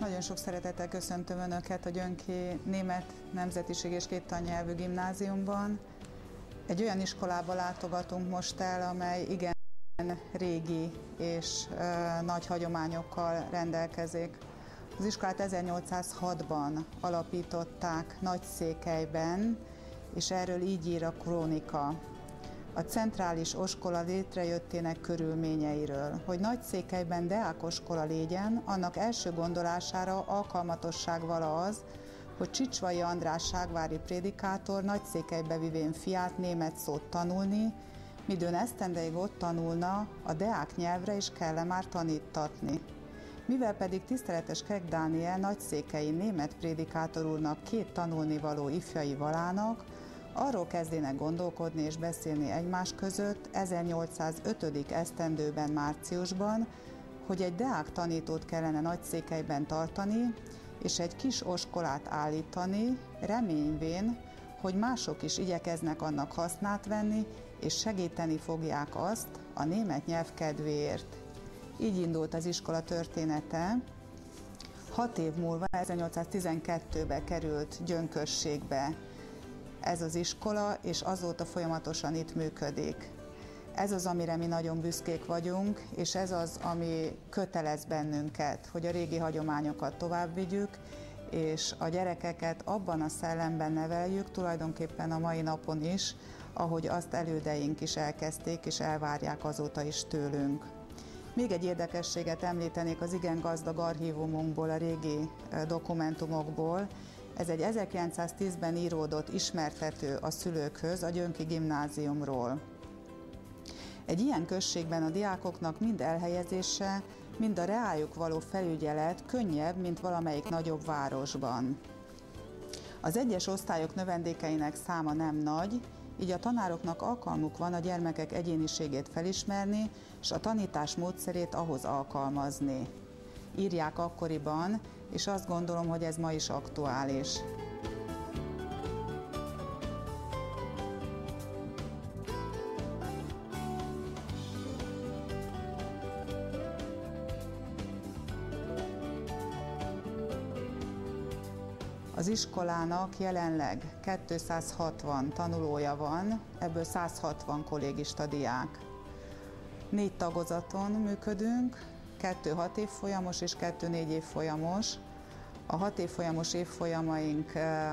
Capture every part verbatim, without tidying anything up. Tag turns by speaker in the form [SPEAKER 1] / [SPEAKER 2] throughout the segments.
[SPEAKER 1] Nagyon sok szeretettel köszöntöm Önöket a Gyönki Német Nemzetiség és Kéttannyelvű Gimnáziumban. Egy olyan iskolába látogatunk most el, amely igen régi és ö, nagy hagyományokkal rendelkezik. Az iskolát ezernyolcszázhatban alapították Nagyszékelyben, és erről így ír a krónika. A centrális oskola létrejöttének körülményeiről. Hogy Nagyszékelyben deákoskola légyen, annak első gondolására alkalmatosság vala az, hogy Csicsvai András ságvári prédikátor Nagyszékelybe vivén fiát német szót tanulni, midőn esztendeig ott tanulna, a deák nyelvre is kell már tanítatni. Mivel pedig tiszteletes Keck Dániel nagyszékelyi német prédikátor úrnak két tanulnivaló ifjai valának, arról kezdének gondolkodni és beszélni egymás között ezernyolcszázöt. esztendőben márciusban, hogy egy deák tanítót kellene Nagyszékelyben tartani, és egy kis oskolát állítani, reményvén, hogy mások is igyekeznek annak hasznát venni, és segíteni fogják azt a német nyelv kedvéért. Így indult az iskola története. Hat év múlva, ezernyolcszáztizenkettőben került Gyönközségbe ez az iskola, és azóta folyamatosan itt működik. Ez az, amire mi nagyon büszkék vagyunk, és ez az, ami kötelez bennünket, hogy a régi hagyományokat tovább vigyük, és a gyerekeket abban a szellemben neveljük, tulajdonképpen a mai napon is, ahogy azt elődeink is elkezdték, és elvárják azóta is tőlünk. Még egy érdekességet említenék az igen gazdag archívumunkból, a régi dokumentumokból. Ez egy ezerkilencszáztízben íródott ismertető a szülőkhöz a Gyönki Gimnáziumról. Egy ilyen községben a diákoknak mind elhelyezése, mind a reájuk való felügyelet könnyebb, mint valamelyik nagyobb városban. Az egyes osztályok növendékeinek száma nem nagy, így a tanároknak alkalmuk van a gyermekek egyéniségét felismerni, és a tanítás módszerét ahhoz alkalmazni. Írják akkoriban, és azt gondolom, hogy ez ma is aktuális. Az iskolának jelenleg kétszázhatvan tanulója van, ebből száz hatvan kollégista diák. Négy tagozaton működünk, kettő hat évfolyamos és kettő négy évfolyamos. A hat évfolyamos évfolyamaink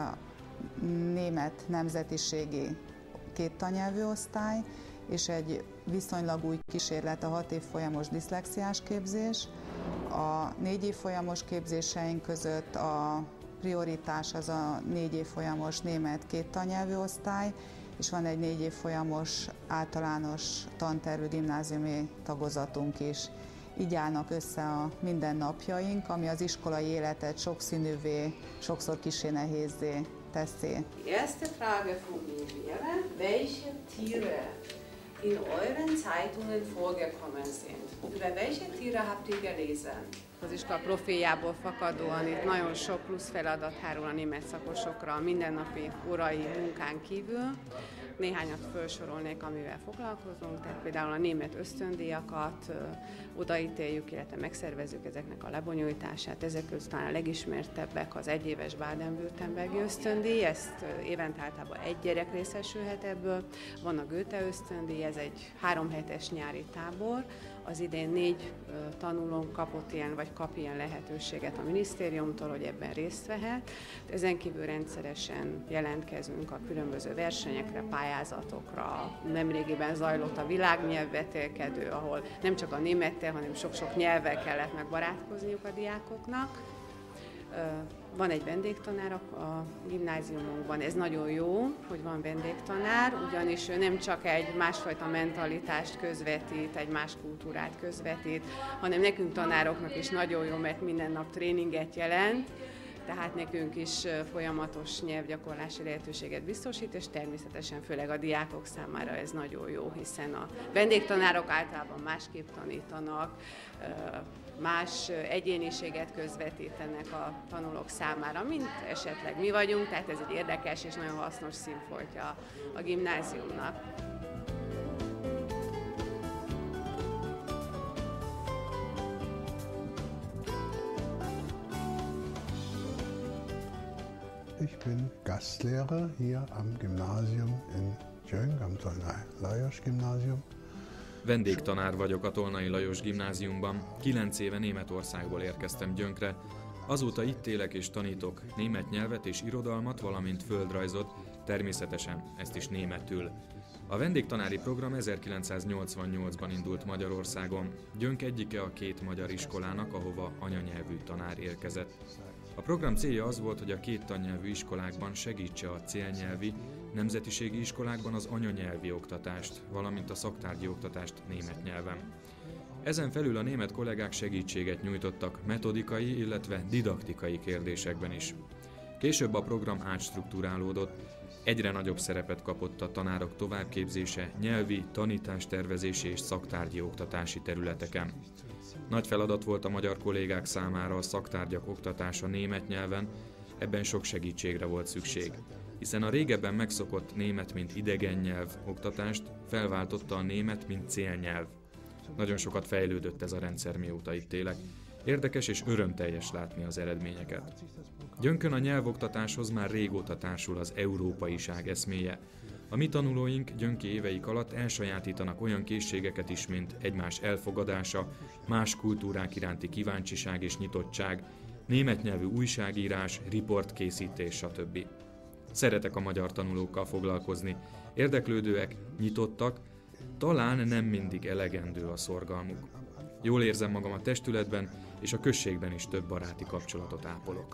[SPEAKER 1] német nemzetiségi kéttannyelvű osztály, és egy viszonylag új kísérlet a hat évfolyamos diszlexiás képzés. A négy évfolyamos képzéseink között a prioritás az a négy évfolyamos német kéttannyelvű osztály, és van egy négy évfolyamos általános tantervű gimnáziumi tagozatunk is. Így állnak össze a mindennapjaink, ami az iskolai életet sokszínűvé, sokszor kissé nehézzé teszi.
[SPEAKER 2] Die erste Frage von mir wäre, welche Tiere in euren Zeitungen vorgekommen sind? Über welche Tiere habt ihr gelesen?
[SPEAKER 3] Az iskola profiljából fakadóan itt nagyon sok plusz feladat hárul a német szakosokra a mindennapi órai munkán kívül. Néhányat felsorolnék, amivel foglalkozunk, tehát például a német ösztöndíjakat ö, odaítéljük, illetve megszervezzük ezeknek a lebonyolítását. Ezek között talán a legismertebbek az egyéves Baden-Württembergi ösztöndíj, ezt ö, évente általában egy gyerek részesülhet ebből. Van a Goethe ösztöndíj, ez egy három hetes nyári tábor. Az idén négy ö, tanulónk kapott ilyen, vagy kap ilyen lehetőséget a minisztériumtól, hogy ebben részt vehet. Ezen kívül rendszeresen jelentkezünk a különböző versenyekre, pályázatokra. Nemrégiben zajlott a világnyelvvetélkedő, ahol nem csak a némettel, hanem sok-sok nyelvvel kellett megbarátkozniuk a diákoknak. Van egy vendégtanár a gimnáziumunkban, ez nagyon jó, hogy van vendégtanár, ugyanis ő nem csak egy másfajta mentalitást közvetít, egy más kultúrát közvetít, hanem nekünk tanároknak is nagyon jó, mert minden nap tréninget jelent, tehát nekünk is folyamatos nyelvgyakorlási lehetőséget biztosít, és természetesen főleg a diákok számára ez nagyon jó, hiszen a vendégtanárok általában másképp tanítanak, más egyéniséget közvetítenek a tanulók számára, mint esetleg mi vagyunk, tehát ez egy érdekes és nagyon hasznos színfoltja a gimnáziumnak.
[SPEAKER 4] Ich bin Gastlehrer hier am Gymnasium in Gyönk, am Tolnai Lajos Gymnasium.
[SPEAKER 5] Vendégtanár vagyok a Tolnai Lajos Gimnáziumban. Kilenc éve Németországból érkeztem Gyönkre. Azóta itt élek és tanítok német nyelvet és irodalmat, valamint földrajzot, természetesen ezt is németül. A vendégtanári program ezerkilencszáznyolcvannyolcban indult Magyarországon. Gyönk egyike a két magyar iskolának, ahova anyanyelvű tanár érkezett. A program célja az volt, hogy a két tannyelvű iskolákban segítse a célnyelvi, nemzetiségi iskolákban az anyanyelvi oktatást, valamint a szaktárgyi oktatást német nyelven. Ezen felül a német kollégák segítséget nyújtottak metodikai, illetve didaktikai kérdésekben is. Később a program átstruktúrálódott, egyre nagyobb szerepet kapott a tanárok továbbképzése nyelvi, tanítástervezési és szaktárgyi oktatási területeken. Nagy feladat volt a magyar kollégák számára a szaktárgyak oktatása német nyelven, ebben sok segítségre volt szükség, hiszen a régebben megszokott német mint idegen nyelv oktatást felváltotta a német mint célnyelv. Nagyon sokat fejlődött ez a rendszer, mióta itt élek. Érdekes és örömteljes látni az eredményeket. Gyönkön a nyelvoktatáshoz már régóta társul az európaiság eszméje. A mi tanulóink gyönki éveik alatt elsajátítanak olyan készségeket is, mint egymás elfogadása, más kultúrák iránti kíváncsiság és nyitottság, német nyelvű újságírás, riportkészítés, stb. Szeretek a magyar tanulókkal foglalkozni. Érdeklődőek, nyitottak, talán nem mindig elegendő a szorgalmuk. Jól érzem magam a testületben, és a községben is több baráti kapcsolatot ápolok.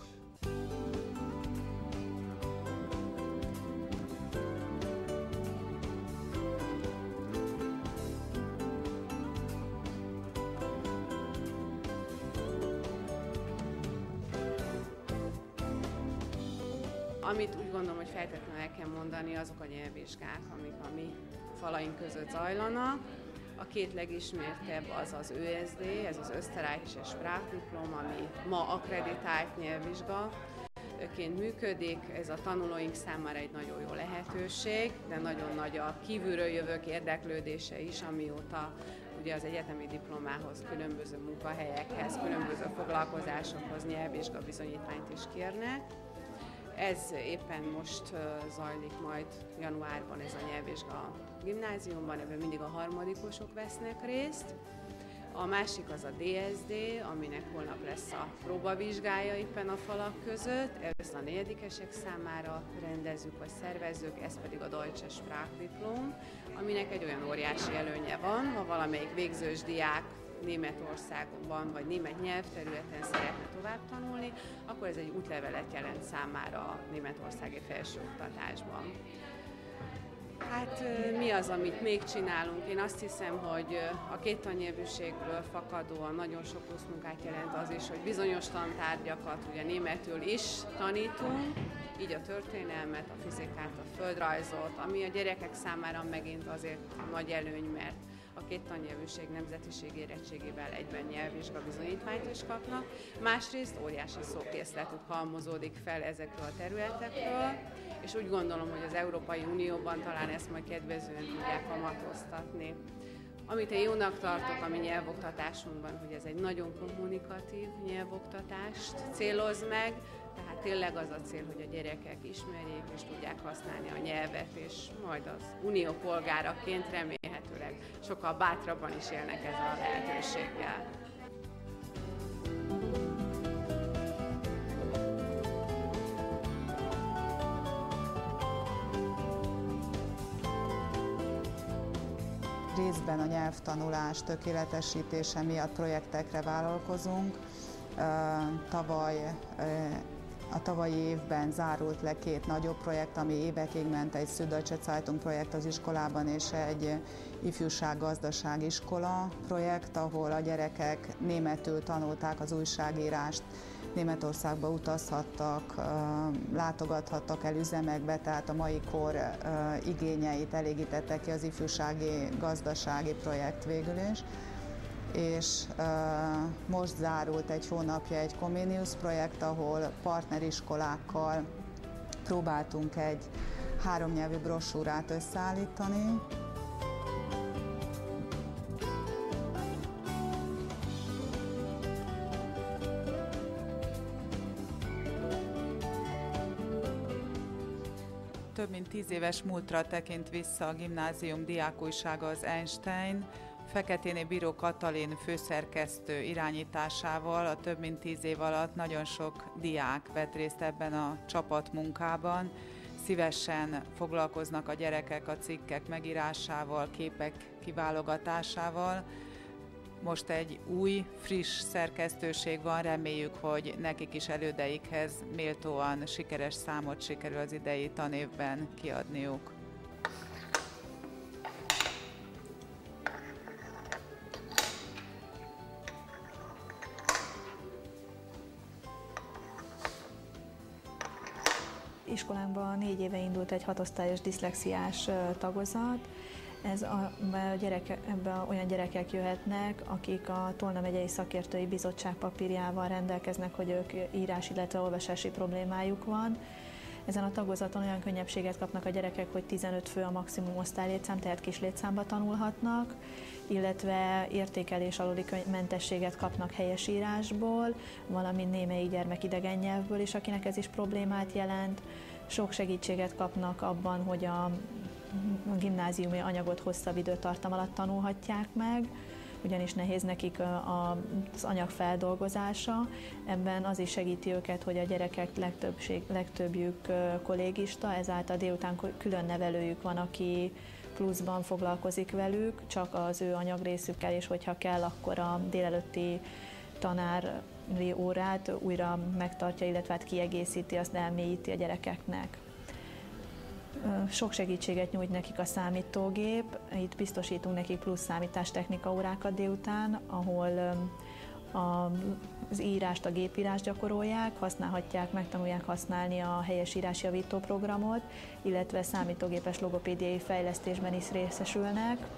[SPEAKER 3] Amit úgy gondolom, hogy feltétlenül el kell mondani, azok a nyelvvizsgák, amik a mi falaink között zajlanak. A két legismertebb az az ö es dé, ez az Österreichische Sprachdiplom, ami ma akkreditált nyelvvizsgaként működik. Ez a tanulóink számára egy nagyon jó lehetőség, de nagyon nagy a kívülről jövők érdeklődése is, amióta ugye az egyetemi diplomához, különböző munkahelyekhez, különböző foglalkozásokhoz nyelvvizsga bizonyítványt is kérnek. Ez éppen most zajlik majd januárban ez a nyelvvizsga a gimnáziumban, ebben mindig a harmadikosok vesznek részt. A másik az a dé es dé, aminek holnap lesz a próbavizsgája éppen a falak között. Ezt a negyedikesek számára rendezzük vagy szervezzük, ez pedig a Deutsche Sprachdiplom, aminek egy olyan óriási előnye van, ha valamelyik végzős diák Németországban vagy német nyelvterületen szeretne tovább tanulni, akkor ez egy útlevelet jelent számára a németországi felsőoktatásban. Hát mi az, amit még csinálunk? Én azt hiszem, hogy a két tannyelvűségből fakadóan nagyon sok plusz munkát jelent az is, hogy bizonyos tantárgyakat ugye németül is tanítunk, így a történelmet, a fizikát, a földrajzot, ami a gyerekek számára megint azért nagy előny, mert a két tannyelvűség nemzetiség érettségével egyben nyelvvizsga bizonyítványt is kapnak. Másrészt óriási szókészletük halmozódik fel ezekről a területekről, és úgy gondolom, hogy az Európai Unióban talán ezt majd kedvezően tudják kamatoztatni. Amit én jónak tartok a mi nyelvoktatásunkban, hogy ez egy nagyon kommunikatív nyelvoktatást céloz meg, tehát tényleg az a cél, hogy a gyerekek ismerjék és tudják használni a nyelvet, és majd az unió polgáraként remélhetőleg sokkal bátrabban is élnek ezzel a lehetőséggel.
[SPEAKER 1] Részben a nyelvtanulás tökéletesítése miatt projektekre vállalkozunk. Tavaly A tavalyi évben zárult le két nagyobb projekt, ami évekig ment, egy Süddeutsche Zeitung projekt az iskolában és egy ifjúság-gazdaság iskola projekt, ahol a gyerekek németül tanulták az újságírást, Németországba utazhattak, látogathattak el üzemekbe, tehát a mai kor igényeit elégítette ki az ifjúsági gazdasági projekt végül is. És uh, most zárult egy hónapja egy Comenius projekt, ahol partneriskolákkal próbáltunk egy háromnyelvű brossúrát összeállítani. több mint tíz éves múltra tekint vissza a gimnázium diákújsága, az Einstein. Feketéné Bíró Katalin főszerkesztő irányításával a több mint tíz év alatt nagyon sok diák vett részt ebben a csapatmunkában. Szívesen foglalkoznak a gyerekek a cikkek megírásával, képek kiválogatásával. Most egy új, friss szerkesztőség van, reméljük, hogy nekik is elődeikhez méltóan sikeres számot sikerül az idei tanévben kiadniuk.
[SPEAKER 6] Iskolánkban négy éve indult egy hatosztályos diszlexiás tagozat. Ez a, a gyereke, ebbe olyan gyerekek jöhetnek, akik a Tolna megyei szakértői bizottság papírjával rendelkeznek, hogy ők írás, illetve olvasási problémájuk van. Ezen a tagozaton olyan könnyebbséget kapnak a gyerekek, hogy tizenöt fő a maximum osztálylétszám, tehát kis létszámba tanulhatnak, illetve értékelés aluli mentességet kapnak helyesírásból, valamint némelyik gyermek idegen nyelvből is, akinek ez is problémát jelent. Sok segítséget kapnak abban, hogy a, a gimnáziumi anyagot hosszabb időtartam alatt tanulhatják meg, ugyanis nehéz nekik az anyag feldolgozása. Ebben az is segíti őket, hogy a gyerekek legtöbbség, legtöbbjük kollégista, ezáltal délután külön nevelőjük van, aki pluszban foglalkozik velük, csak az ő anyagrészükkel, és hogyha kell, akkor a délelőtti tanári órát újra megtartja, illetve hát kiegészíti, azt elmélyíti a gyerekeknek. Sok segítséget nyújt nekik a számítógép, itt biztosítunk nekik plusz számítástechnika órákat délután, ahol az írást, a gépírást gyakorolják, használhatják, megtanulják használni a helyesírás javító programot, illetve számítógépes logopédiai fejlesztésben is részesülnek,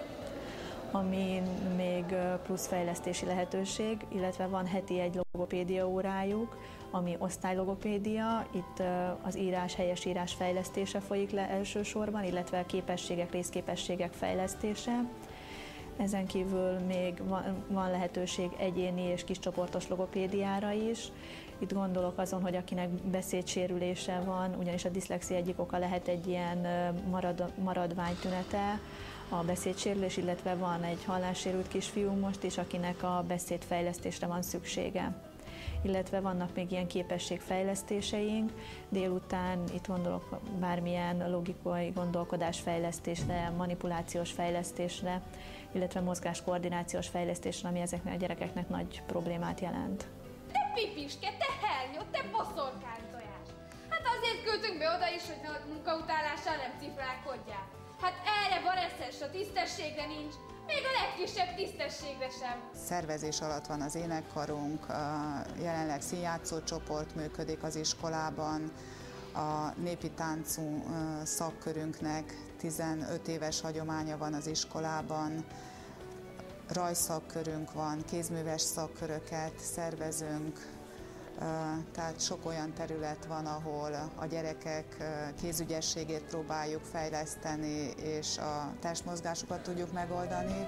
[SPEAKER 6] ami még plusz fejlesztési lehetőség, illetve van heti egy logopédia órájuk, ami osztálylogopédia, itt az írás, helyesírás fejlesztése folyik le elsősorban, illetve képességek, részképességek fejlesztése. Ezen kívül még van lehetőség egyéni és kiscsoportos logopédiára is. Itt gondolok azon, hogy akinek beszédsérülése van, ugyanis a diszlexia egyik oka lehet egy ilyen marad, maradványtünete, a beszédsérülés, illetve van egy hallássérült kisfiú most is, akinek a beszédfejlesztésre van szüksége. Illetve vannak még ilyen képességfejlesztéseink. Délután itt gondolok bármilyen logikai gondolkodás fejlesztésre, manipulációs fejlesztésre, illetve mozgáskoordinációs fejlesztésre, ami ezeknek a gyerekeknek nagy problémát jelent.
[SPEAKER 7] Te pipiske, te hernyó, te boszorkánytojás! Hát azért küldtünk be oda is, hogy a munkautálással nem cifrálkodjál. Hát erre van eszes, a tisztességre nincs, még a legkisebb tisztességre sem.
[SPEAKER 1] Szervezés alatt van az énekkarunk, jelenleg színjátszó csoport működik az iskolában, a népi táncú szakkörünknek tizenöt éves hagyománya van az iskolában, rajszakkörünk van, kézműves szakköröket szervezünk, tehát sok olyan terület van, ahol a gyerekek kézügyességét próbáljuk fejleszteni, és a testmozgásokat tudjuk megoldani.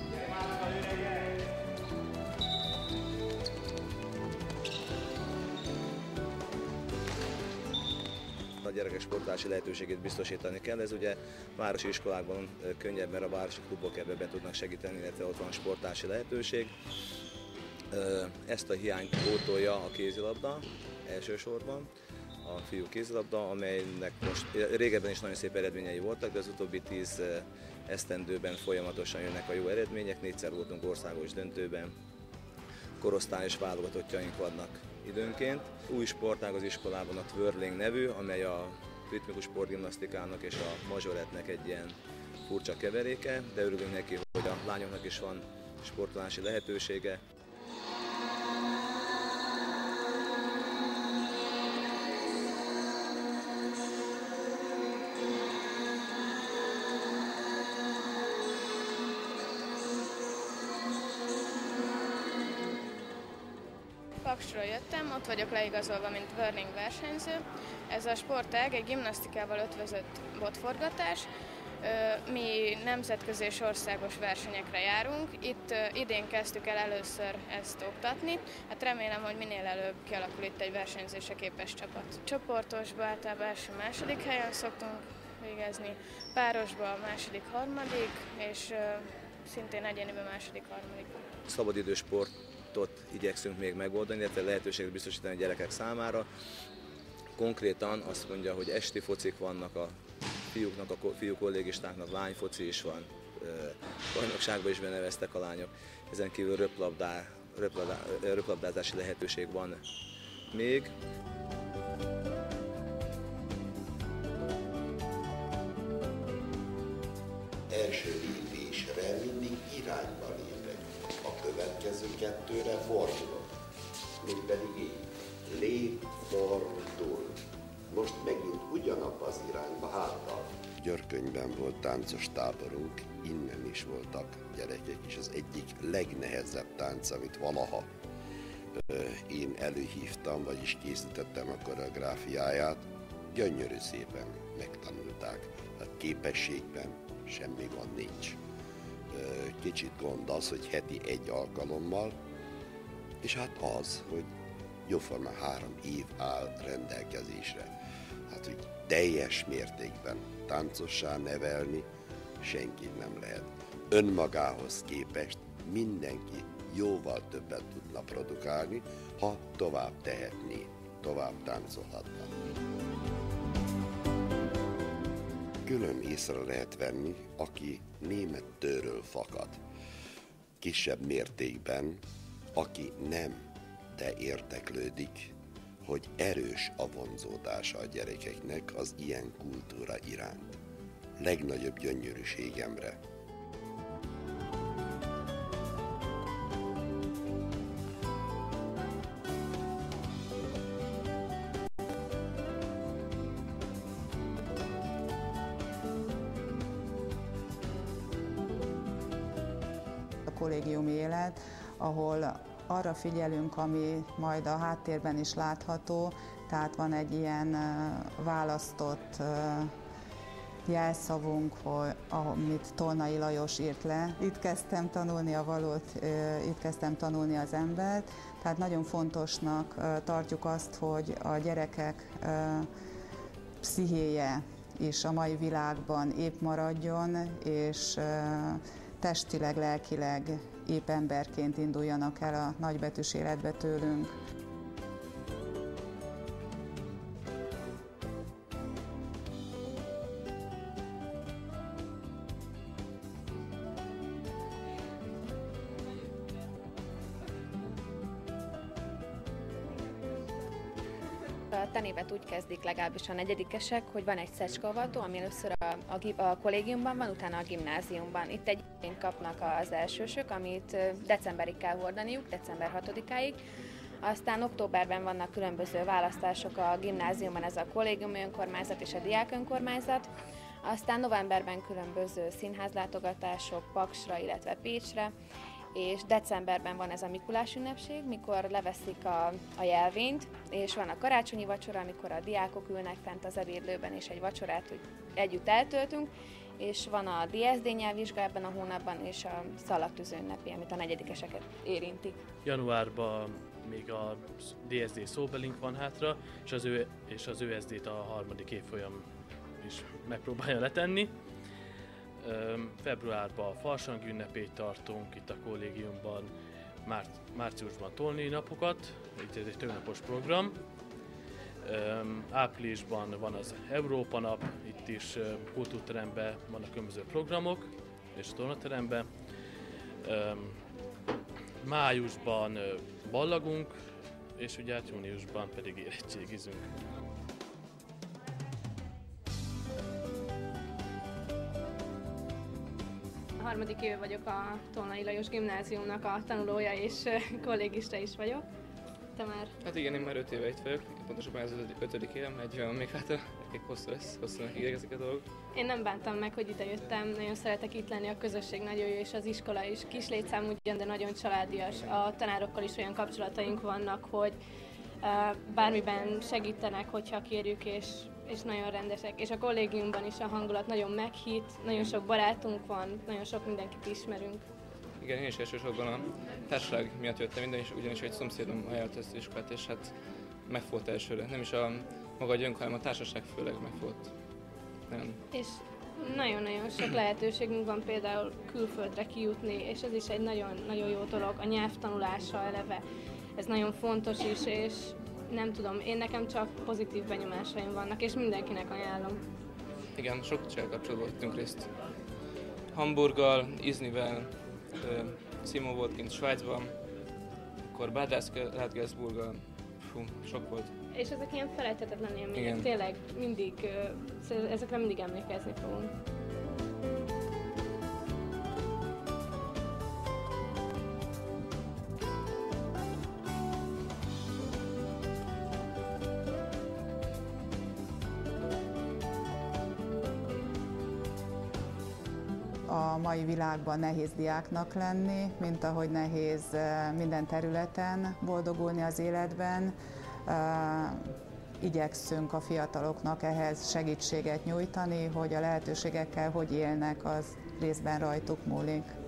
[SPEAKER 8] A gyerekek sportolási lehetőségét biztosítani kell. Ez ugye városi iskolákban könnyebb, mert a városi klubok ebben tudnak segíteni, illetve ott van sportolási lehetőség. Ezt a hiányt pótolja a kézilabda elsősorban, a fiú kézilabda, amelynek most régebben is nagyon szép eredményei voltak, de az utóbbi tíz esztendőben folyamatosan jönnek a jó eredmények, négyszer voltunk országos döntőben, korosztályos válogatottjaink vannak időnként. Új sportág az iskolában a twirling nevű, amely a ritmikus sportgimnasztikának és a mazsorettnek egy ilyen furcsa keveréke, de örülünk neki, hogy a lányoknak is van sportolási lehetősége.
[SPEAKER 9] Paksról jöttem, ott vagyok leigazolva, mint whirling versenyző. Ez a sportág egy gimnasztikával ötvözött botforgatás. Mi nemzetközi és országos versenyekre járunk. Itt idén kezdtük el először ezt oktatni. Hát remélem, hogy minél előbb kialakul itt egy versenyzésre képes csapat. Csoportosba általában első-második helyen szoktunk végezni, párosba a második, harmadik, és szintén egyéniben második, harmadik.
[SPEAKER 8] Szabadidős sportot igyekszünk még megoldani, illetve lehetőséget biztosítani a gyerekek számára. Konkrétan azt mondja, hogy esti focik vannak a fiúknak, a fiú kollégistáknak, lányfoci is van, bajnokságban is beneveztek a lányok. Ezen kívül röplabdá, röplabdá, röplabdázási lehetőség van még.
[SPEAKER 10] Első lépésre mindig irányba lépek, a következő kettőre fordulok. Mégpedig így. Lép, fordul. Most megint ugyanabba az irányba háttal. Györkönyben volt táncos táborunk, innen is voltak gyerekek, és az egyik legnehezebb tánc, amit valaha én előhívtam, vagyis készítettem a koreográfiáját, gyönyörű szépen megtanulták. Hát képességben semmi gond nincs. Kicsit gond az, hogy heti egy alkalommal, és hát az, hogy jóformán három év áll rendelkezésre. Hát, hogy teljes mértékben táncossá nevelni senkit nem lehet. Önmagához képest mindenki jóval többet tudna produkálni, ha tovább tehetné, tovább táncolhatna. Külön észre lehet venni, aki német tőről fakad. Kisebb mértékben, aki nem, de érdeklődik, hogy erős a vonzódása a gyerekeknek az ilyen kultúra iránt. Legnagyobb gyönyörűségemre.
[SPEAKER 1] A kollégiumi élet, ahol arra figyelünk, ami majd a háttérben is látható, tehát van egy ilyen választott jelszavunk, hogy, amit Tolnai Lajos írt le. Itt kezdtem tanulni a valót, itt kezdtem tanulni az embert, tehát nagyon fontosnak tartjuk azt, hogy a gyerekek pszichéje is a mai világban épp maradjon, és testileg, lelkileg épp emberként induljanak el a nagybetűs életbe tőlünk.
[SPEAKER 11] A tanévet úgy kezdik legalábbis a negyedikesek, hogy van egy szecskavató, ami először a, a, a kollégiumban van, utána a gimnáziumban. Itt egy igényt kapnak az elsősök, amit decemberig kell hordaniuk, december hatodikáig. Aztán októberben vannak különböző választások a gimnáziumban, ez a kollégiumi önkormányzat és a diák önkormányzat. Aztán novemberben különböző színházlátogatások Paksra, illetve Pécsre, és decemberben van ez a Mikulás ünnepség, mikor leveszik a, a jelvényt, és van a karácsonyi vacsora, amikor a diákok ülnek fent az ebédlőben, és egy vacsorát hogy együtt eltöltünk, és van a dé es dé nyelvvizsga ebben a hónapban, és a szalagtűző ünnepi, amit a negyedikeseket érintik.
[SPEAKER 12] Januárban még a dé es dé szóbelink van hátra, és az, ő, és az ö es dét a harmadik évfolyam is megpróbálja letenni. Februárban a farsang ünnepét tartunk itt a kollégiumban, márc, márciusban tolni napokat, itt ez egy többnapos program. Áprilisban van az Európa nap, itt is kultúrteremben vannak különböző programok, és a tornateremben. Májusban ballagunk, és ugye hát júniusban pedig érettségizünk.
[SPEAKER 13] Harmadik éve vagyok a Tolnai Lajos Gimnáziumnak a tanulója, és kollégista is vagyok. Te már?
[SPEAKER 14] Hát igen, én már öt éve itt vagyok, pontosabban ez az ötödik évem, egy olyan még hátra, elég hosszú lesz, hosszúnak ígérkezik a dolgok.
[SPEAKER 13] Én nem bántam meg, hogy ide jöttem, nagyon szeretek itt lenni, a közösség nagyon jó, és az iskola is kis létszámú ugyan, de nagyon családias. A tanárokkal is olyan kapcsolataink vannak, hogy bármiben segítenek, hogyha kérjük, és és nagyon rendesek. És a kollégiumban is a hangulat nagyon meghitt, nagyon sok barátunk van, nagyon sok mindenkit ismerünk.
[SPEAKER 14] Igen, én is elsősorban a társaság miatt jöttem minden, és ugyanis egy szomszédom ajánlott ezt az iskolát, és hát megfogott elsőre. Nem is a maga a gyönk, hanem a társaság főleg megfogott. Nem.
[SPEAKER 13] És nagyon-nagyon sok lehetőségünk van például külföldre kijutni, és ez is egy nagyon-nagyon jó dolog, a nyelvtanulása eleve. Ez nagyon fontos is, és nem tudom, én nekem csak pozitív benyomásaim vannak, és mindenkinek ajánlom.
[SPEAKER 14] Igen, sok cselkapcsolatban vettünk részt. Hamburggal, Iznivel, Simon volt kint Svájcban, akkor Bad Radgersburggal, fú, sok volt.
[SPEAKER 13] És ezek ilyen felejthetetlen élmények,
[SPEAKER 14] igen.
[SPEAKER 13] Tényleg mindig, ezekre mindig emlékezni fogunk.
[SPEAKER 1] A mai világban nehéz diáknak lenni, mint ahogy nehéz minden területen boldogulni az életben. Igyekszünk a fiataloknak ehhez segítséget nyújtani, hogy a lehetőségekkel hogy élnek, az részben rajtuk múlik.